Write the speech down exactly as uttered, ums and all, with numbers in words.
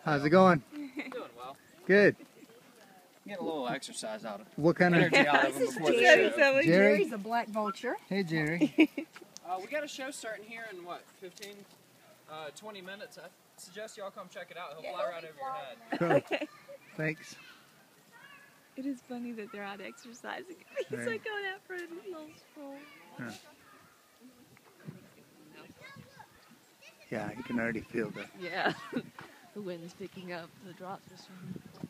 How's it going? Doing well. Good. Get a little exercise out of What kind of energy out of them before the Jerry, show. so Jerry? Jerry's a black vulture. Hey, Jerry. Uh, we got a show starting here in what, fifteen, uh, twenty minutes. I suggest y'all come check it out. He'll fly right over your head. Cool. Thanks. It is funny that they're out exercising. He's Right. like going out for a little stroll. Huh. Yeah, you can already feel the Yeah. The wind's picking up. The drops are starting.